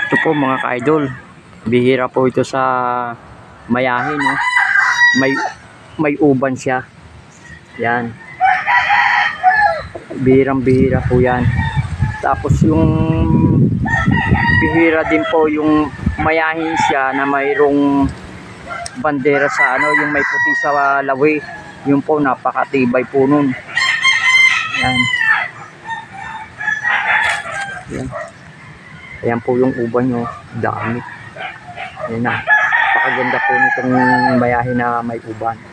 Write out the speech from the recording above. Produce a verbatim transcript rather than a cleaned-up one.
Ito po mga ka-idol, bihira po ito sa mayahin, no? May may uban siya. Yan. Bihirang bihira po yan. Tapos yung bihira din po yung mayahin siya na mayroong bandera sa ano, yung may puti sa lawi. Yung po napakatibay po nun. Yan. Yan. Ayan po yung uban nyo, dami. Ayan na. Napakaganda po nitong mayahin na may uban.